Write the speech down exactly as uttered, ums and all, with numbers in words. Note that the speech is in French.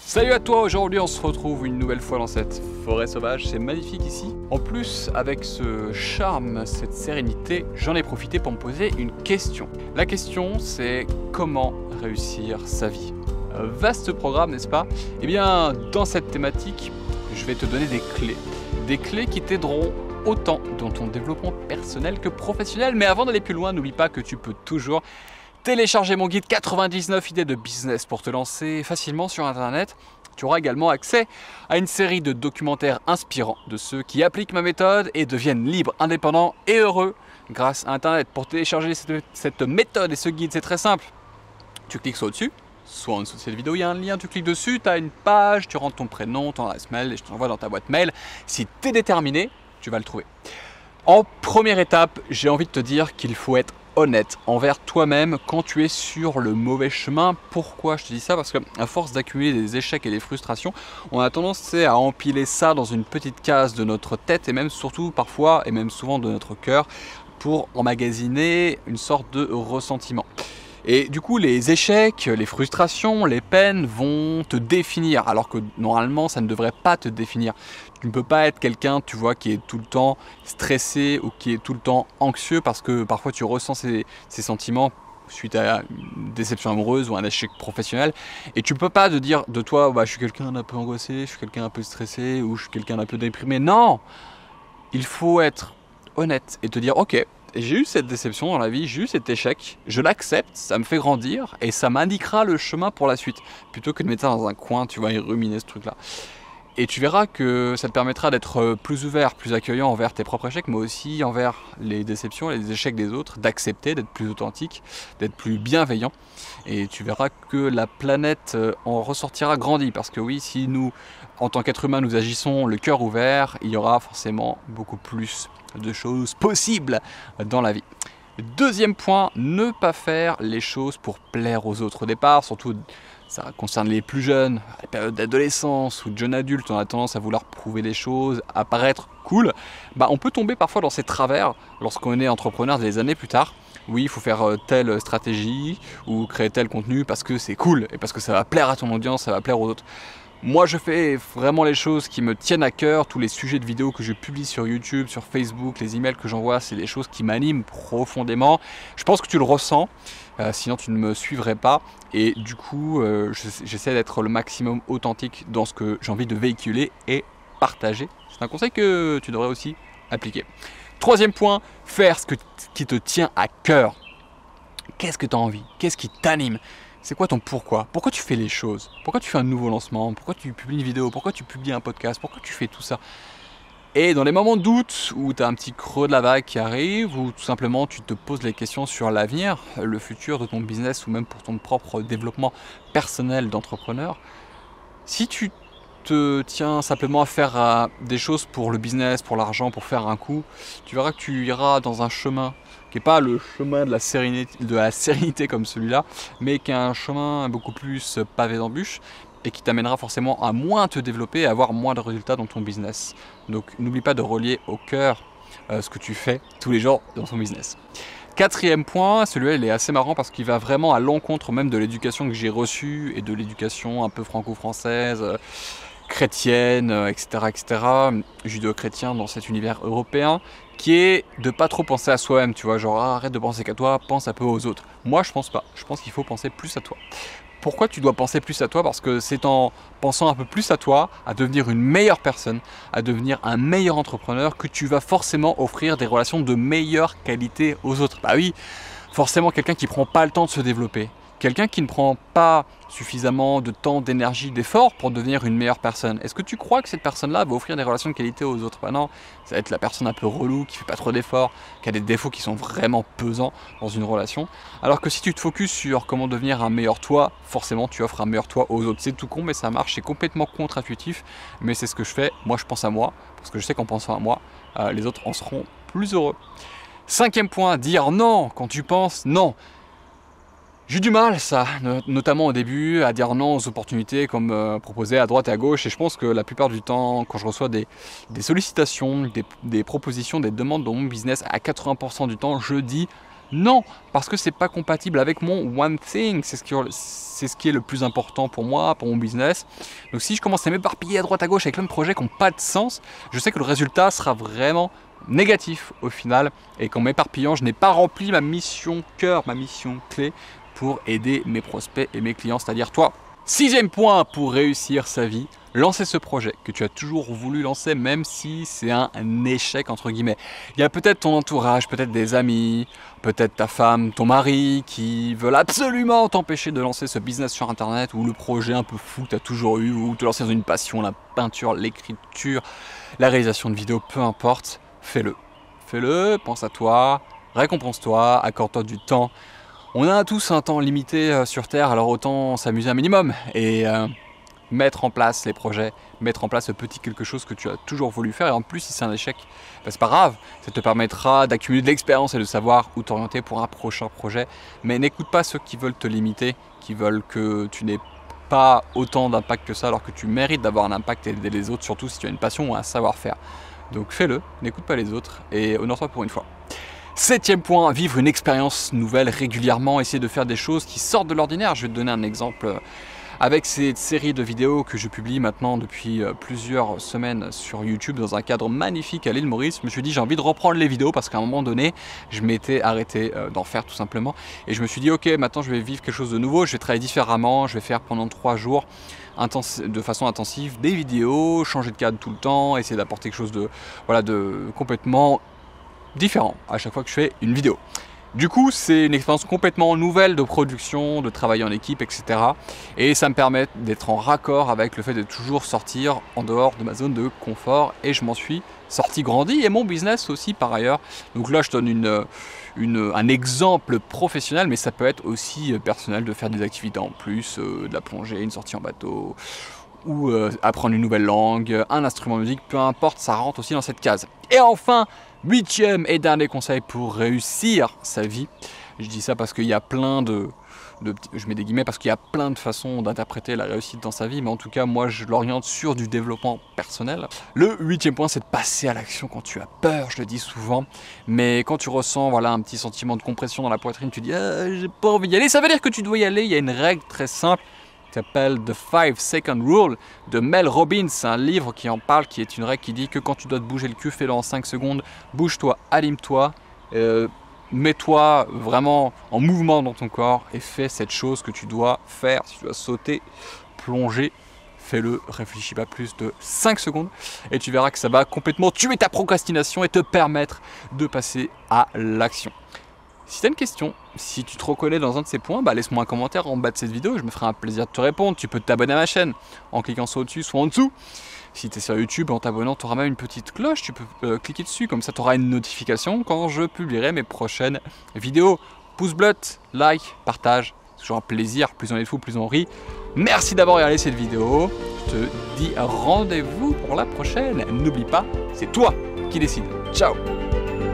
Salut à toi, aujourd'hui on se retrouve une nouvelle fois dans cette forêt sauvage, c'est magnifique ici. En plus, avec ce charme, cette sérénité, j'en ai profité pour me poser une question. La question c'est comment réussir sa vie. Vaste programme, n'est-ce pas? Eh bien, dans cette thématique, je vais te donner des clés. Des clés qui t'aideront autant dans ton développement personnel que professionnel. Mais avant d'aller plus loin, n'oublie pas que tu peux toujours télécharger mon guide quatre-vingt-dix-neuf idées de business pour te lancer facilement sur internet. Tu auras également accès à une série de documentaires inspirants de ceux qui appliquent ma méthode et deviennent libres, indépendants et heureux grâce à internet. Pour télécharger cette, cette méthode et ce guide, c'est très simple. Tu cliques soit au-dessus, soit en dessous de cette vidéo, il y a un lien, tu cliques dessus, tu as une page, tu rentres ton prénom, ton adresse mail et je t'envoie dans ta boîte mail. Si tu es déterminé, tu vas le trouver. En première étape, j'ai envie de te dire qu'il faut être honnête envers toi-même quand tu es sur le mauvais chemin. Pourquoi je te dis ça? Parce qu'à force d'accumuler des échecs et des frustrations, on a tendance à empiler ça dans une petite case de notre tête et même surtout parfois et même souvent de notre cœur pour emmagasiner une sorte de ressentiment. Et du coup, les échecs, les frustrations, les peines vont te définir, alors que normalement, ça ne devrait pas te définir. Tu ne peux pas être quelqu'un, tu vois, qui est tout le temps stressé ou qui est tout le temps anxieux parce que parfois tu ressens ces, ces sentiments suite à une déception amoureuse ou un échec professionnel. Et tu ne peux pas te dire de toi, bah, je suis quelqu'un d'un peu angoissé, je suis quelqu'un un peu stressé ou je suis quelqu'un d'un peu déprimé. Non! Il faut être honnête et te dire, ok, j'ai eu cette déception dans la vie, j'ai eu cet échec, je l'accepte, ça me fait grandir et ça m'indiquera le chemin pour la suite. Plutôt que de mettre ça dans un coin, tu vas y ruminer ce truc-là. Et tu verras que ça te permettra d'être plus ouvert, plus accueillant envers tes propres échecs, mais aussi envers les déceptions, les échecs des autres, d'accepter, d'être plus authentique, d'être plus bienveillant. Et tu verras que la planète en ressortira grandie. Parce que oui, si nous, en tant qu'être humain, nous agissons le cœur ouvert, il y aura forcément beaucoup plus de choses possibles dans la vie. Deuxième point, ne pas faire les choses pour plaire aux autres au départ, surtout ça concerne les plus jeunes, les périodes d'adolescence ou de jeune adulte, on a tendance à vouloir prouver des choses, à paraître cool. Bah, on peut tomber parfois dans ces travers lorsqu'on est entrepreneur des années plus tard. Oui, il faut faire telle stratégie ou créer tel contenu parce que c'est cool et parce que ça va plaire à ton audience, ça va plaire aux autres. Moi, je fais vraiment les choses qui me tiennent à cœur. Tous les sujets de vidéos que je publie sur YouTube, sur Facebook, les emails que j'envoie, c'est des choses qui m'animent profondément. Je pense que tu le ressens, euh, sinon tu ne me suivrais pas. Et du coup, euh, j'essaie d'être le maximum authentique dans ce que j'ai envie de véhiculer et partager. C'est un conseil que tu devrais aussi appliquer. Troisième point, faire ce que, qui te tient à cœur. Qu'est-ce que tu as envie? Qu'est-ce qui t'anime? C'est quoi ton pourquoi? Pourquoi tu fais les choses? Pourquoi tu fais un nouveau lancement? Pourquoi tu publies une vidéo? Pourquoi tu publies un podcast? Pourquoi tu fais tout ça? Et dans les moments de doute où tu as un petit creux de la vague qui arrive, ou tout simplement tu te poses les questions sur l'avenir, le futur de ton business ou même pour ton propre développement personnel d'entrepreneur, si tu te tiens simplement à faire euh, des choses pour le business, pour l'argent, pour faire un coup, tu verras que tu iras dans un chemin qui n'est pas le chemin de la sérénité, de la sérénité comme celui-là, mais qui est un chemin beaucoup plus pavé d'embûches et qui t'amènera forcément à moins te développer et à avoir moins de résultats dans ton business. Donc n'oublie pas de relier au cœur euh, ce que tu fais tous les jours dans ton business. Quatrième point, celui-là il est assez marrant parce qu'il va vraiment à l'encontre même de l'éducation que j'ai reçue et de l'éducation un peu franco-française, euh, chrétienne, euh, et cetera, et cetera, judéo-chrétien dans cet univers européen, qui est de pas trop penser à soi-même, tu vois, genre ah, arrête de penser qu'à toi, pense un peu aux autres. Moi je pense pas, je pense qu'il faut penser plus à toi. Pourquoi tu dois penser plus à toi? Parce que c'est en pensant un peu plus à toi, à devenir une meilleure personne, à devenir un meilleur entrepreneur, que tu vas forcément offrir des relations de meilleure qualité aux autres. Bah oui, forcément quelqu'un qui prend pas le temps de se développer, quelqu'un qui ne prend pas suffisamment de temps, d'énergie, d'effort pour devenir une meilleure personne. Est-ce que tu crois que cette personne-là va offrir des relations de qualité aux autres? Bah non, ça va être la personne un peu relou, qui fait pas trop d'efforts, qui a des défauts qui sont vraiment pesants dans une relation. Alors que si tu te focuses sur comment devenir un meilleur toi, forcément tu offres un meilleur toi aux autres. C'est tout con mais ça marche, c'est complètement contre-intuitif, mais c'est ce que je fais. Moi je pense à moi, parce que je sais qu'en pensant à moi, euh, les autres en seront plus heureux. Cinquième point, dire non quand tu penses non. J'ai eu du mal, ça, notamment au début, à dire non aux opportunités comme euh, proposées à droite et à gauche. Et je pense que la plupart du temps, quand je reçois des, des sollicitations, des, des propositions, des demandes dans mon business, à quatre-vingts pour cent du temps, je dis Non, parce que c'est pas compatible avec mon one thing, c'est ce qui c'est ce qui est le plus important pour moi, pour mon business. Donc si je commence à m'éparpiller à droite à gauche avec plein de projets qui n'ont pas de sens, je sais que le résultat sera vraiment négatif au final, et qu'en m'éparpillant, je n'ai pas rempli ma mission cœur, ma mission clé pour aider mes prospects et mes clients, c'est-à-dire toi. Sixième point pour réussir sa vie, lancer ce projet que tu as toujours voulu lancer, même si c'est un échec entre guillemets. Il y a peut-être ton entourage, peut-être des amis, peut-être ta femme, ton mari qui veulent absolument t'empêcher de lancer ce business sur internet, ou le projet un peu fou que tu as toujours eu, ou te lancer dans une passion, la peinture, l'écriture, la réalisation de vidéos, peu importe, fais-le. Fais-le, pense à toi, récompense-toi, accorde-toi du temps. On a tous un temps limité sur Terre, alors autant s'amuser un minimum et euh, mettre en place les projets, mettre en place ce petit quelque chose que tu as toujours voulu faire. Et en plus, si c'est un échec, ben c'est pas grave, ça te permettra d'accumuler de l'expérience et de savoir où t'orienter pour un prochain projet. Mais n'écoute pas ceux qui veulent te limiter, qui veulent que tu n'aies pas autant d'impact que ça, alors que tu mérites d'avoir un impact et d'aider les autres, surtout si tu as une passion ou un savoir-faire. Donc fais-le, n'écoute pas les autres et honore-toi pour une fois. Septième point, vivre une expérience nouvelle régulièrement, essayer de faire des choses qui sortent de l'ordinaire. Je vais te donner un exemple avec cette série de vidéos que je publie maintenant depuis plusieurs semaines sur YouTube dans un cadre magnifique à l'île Maurice. Je me suis dit j'ai envie de reprendre les vidéos parce qu'à un moment donné, je m'étais arrêté d'en faire tout simplement. Et je me suis dit ok, maintenant je vais vivre quelque chose de nouveau, je vais travailler différemment, je vais faire pendant trois jours de façon intensive des vidéos, changer de cadre tout le temps, essayer d'apporter quelque chose de, voilà, de complètement différent à chaque fois que je fais une vidéo. Du coup, c'est une expérience complètement nouvelle de production, de travailler en équipe, et cetera. Et ça me permet d'être en raccord avec le fait de toujours sortir en dehors de ma zone de confort. Et je m'en suis sorti grandi, et mon business aussi par ailleurs. Donc là, je donne une, une, un exemple professionnel, mais ça peut être aussi personnel de faire des activités en plus, euh, de la plongée, une sortie en bateau, ou euh, apprendre une nouvelle langue, un instrument de musique, peu importe, ça rentre aussi dans cette case. Et enfin, huitième et dernier conseil pour réussir sa vie. Je dis ça parce qu'il y a plein de, de, je mets des guillemets parce qu'il y a plein de façons d'interpréter la réussite dans sa vie, mais en tout cas, moi, je l'oriente sur du développement personnel. Le huitième point, c'est de passer à l'action quand tu as peur, je le dis souvent, mais quand tu ressens, voilà, un petit sentiment de compression dans la poitrine, tu dis ah, j'ai pas envie d'y aller, ça veut dire que tu dois y aller. Il y a une règle très simple qui s'appelle The five second Rule de Mel Robbins. C'est un livre qui en parle, qui est une règle qui dit que quand tu dois te bouger le cul, fais-le en cinq secondes. Bouge-toi, anime-toi, euh, mets-toi vraiment en mouvement dans ton corps et fais cette chose que tu dois faire. Si tu dois sauter, plonger, fais-le, réfléchis pas plus de cinq secondes et tu verras que ça va complètement tuer ta procrastination et te permettre de passer à l'action. Si tu as une question, si tu te reconnais dans un de ces points, bah laisse-moi un commentaire en bas de cette vidéo, je me ferai un plaisir de te répondre. Tu peux t'abonner à ma chaîne en cliquant soit au-dessus, soit en dessous. Si tu es sur YouTube, en t'abonnant, tu auras même une petite cloche, tu peux euh, cliquer dessus, comme ça tu auras une notification quand je publierai mes prochaines vidéos. Pouce bleu, like, partage, c'est toujours un plaisir, plus on est fou, plus on rit. Merci d'avoir regardé cette vidéo, je te dis rendez-vous pour la prochaine. N'oublie pas, c'est toi qui décides. Ciao!